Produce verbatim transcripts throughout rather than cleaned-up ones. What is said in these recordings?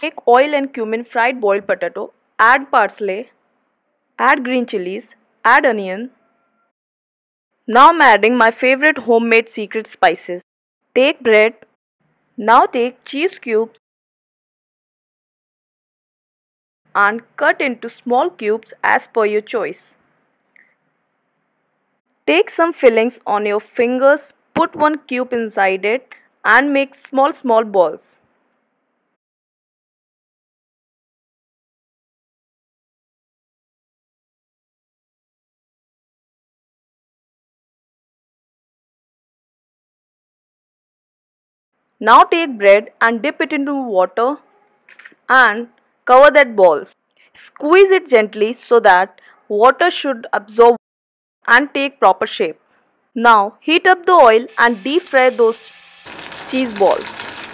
Take oil and cumin fried boiled potato, add parsley, add green chilies, add onion. Now I'm adding my favorite homemade secret spices. Take bread. Now take cheese cubes and cut into small cubes as per your choice. Take some fillings on your fingers, put one cube inside it and make small small balls. Now take bread and dip it into water and cover that balls. Squeeze it gently so that water should absorb and take proper shape. Now heat up the oil and deep fry those cheese balls.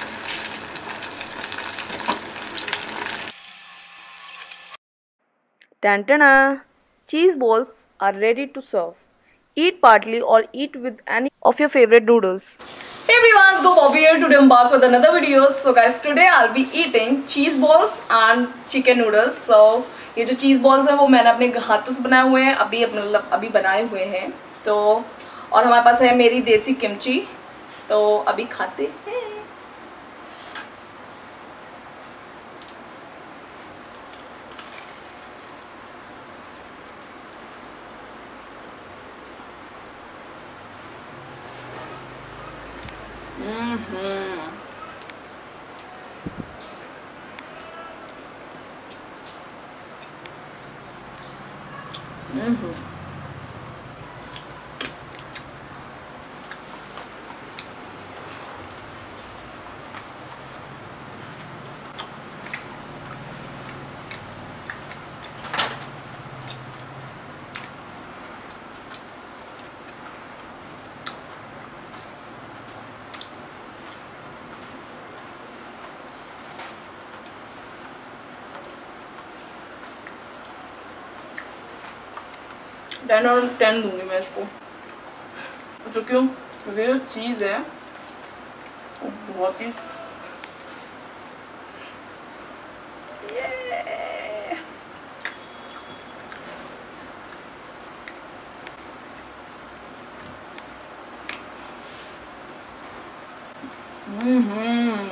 Tantana! Cheese balls are ready to serve. Eat partly or eat with any of your favorite noodles. Hey everyone, go Bobby here. Today I'm back with another video. So guys, today I'll be eating cheese balls and chicken noodles. So ये जो cheese balls है वो मैंने अपने हाथों से बनाए हुए हैं, अभी मतलब अभी बनाए हुए हैं. तो और हमारे पास है मेरी देसी किमची. तो अभी खाते हैं. Mm-hmm. Mm-hmm. टेन और टेन दूंगी मैं इसको. तो क्यों? क्योंकि जो चीज़ है वो बहुत ही हम्म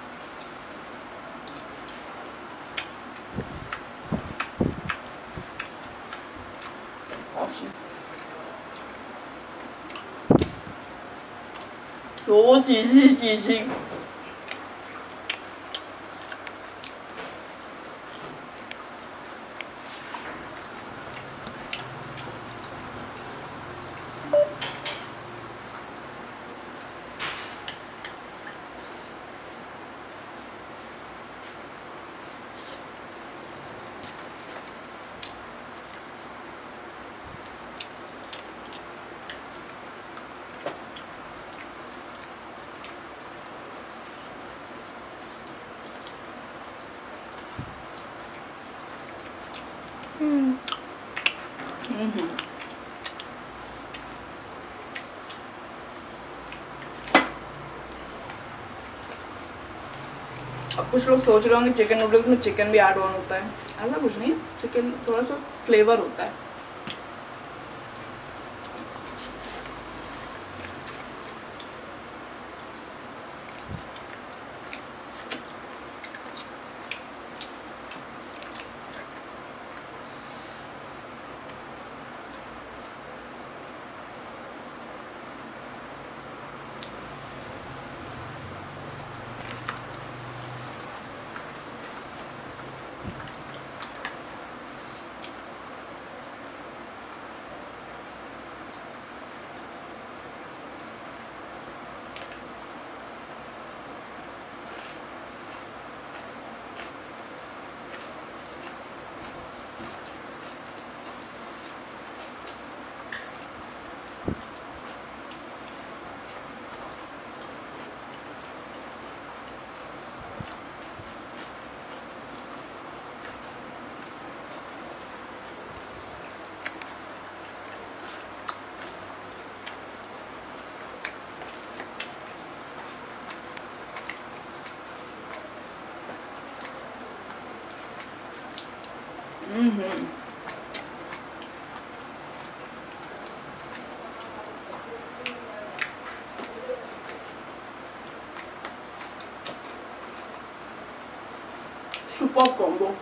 awesome. So cheesy, cheesy. Mm. Mm-hmm. अब कुछ लोग सोच रहे होंगे चिकन नूडल्स में चिकन भी ऐड ऑन होता है. ऐसा कुछ नहीं है. चिकन थोड़ा सा फ्लेवर होता है. Mm-hmm. Super combo.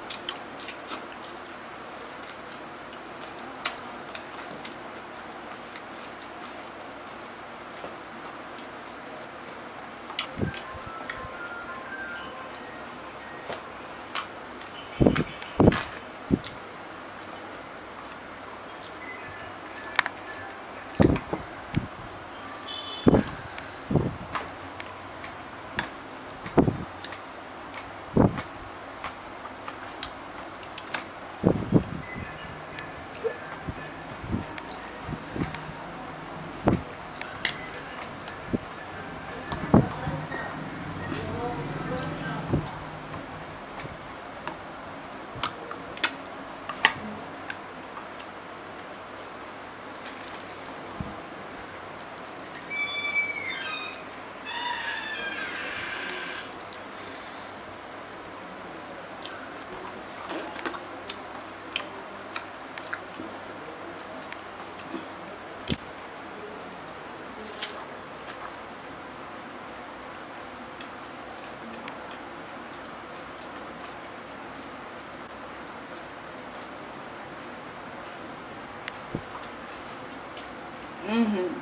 Mm-hmm.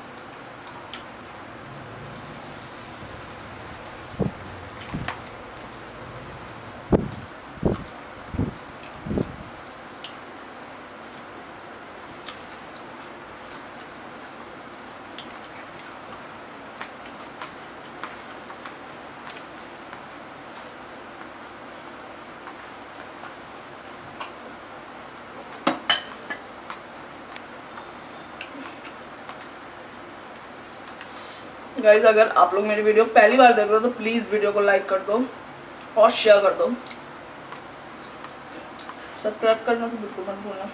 Guys, अगर आप लोग मेरी वीडियो पहली बार देख रहे हो तो प्लीज वीडियो को लाइक कर दो और शेयर कर दो। सब्सक्राइब करना तो बिल्कुल मत भूलना।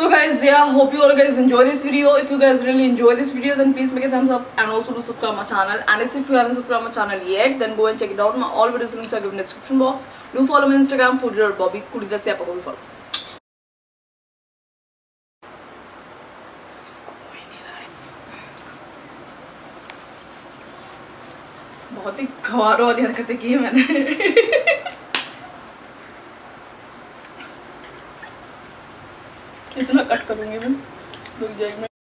So guys, yeah, hope you all guys enjoy this video. If you guys really enjoy this video, then please make a thumbs up and also do subscribe my channel. And if you haven't subscribed my channel yet, then go and check it out. My all videos links are given in the description box. Do follow me on Instagram, foodie bobby. Kudi da se aapa ko bhi follow. बहुत ही गवारों वाली हरकतें की है मैंने. इतना cut करूंगी मैं. रुक जाएगी मैं.